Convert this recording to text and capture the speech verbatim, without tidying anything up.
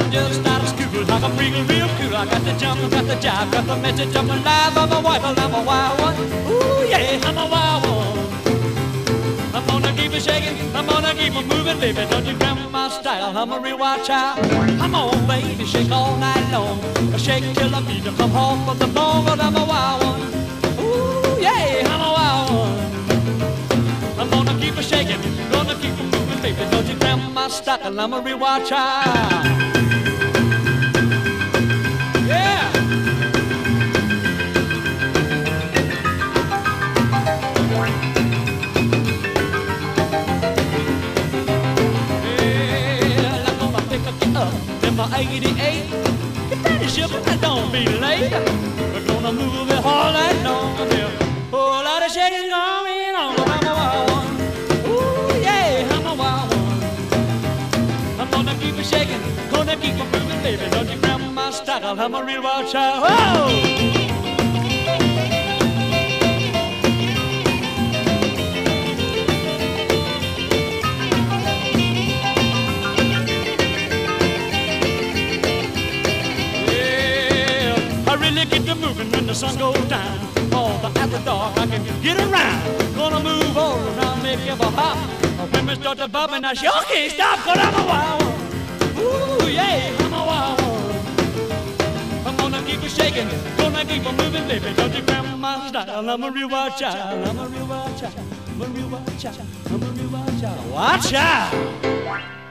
I'm just out of school, like a freak, real cool. I got the jump, got the jive, got the message, I'm alive. I'm a wife, I'm a wild one. Ooh yeah, I'm a wild one. I'm gonna keep it shaking, I'm gonna keep it moving, baby. Don't you grab my style? I'm a real wild child. Come on, baby, shake all night long. Shake till I need to come home from the phone, but I'm a wild one. Ooh yeah, I'm a wild one. I'm gonna keep it shaking, gonna keep it moving, baby. Don't you grab my style? I'm a real wild child. Yeah. eighty-eight, get ready, ship, don't be late. We're gonna move it all night long. There's a whole lot of shaking going on. I'm a wild one. Ooh yeah, I'm a wild one. I'm gonna keep it shaking, gonna keep it moving, baby. Don't you grab my style? I'm a real wild child. Whoa! Get to moving when the sun goes down. All the after dark I can get around. Gonna move all around, make you a hop. When we start to bump and I sure can't stop, 'cause I'm a wild one. Ooh yeah, I'm a wild one. I'm gonna keep it shaking, gonna keep it moving, baby. Don't you grab my style? I'm a real wild child. I'm a real wild child. I'm a real wild child. I'm a real wild child. Watch out!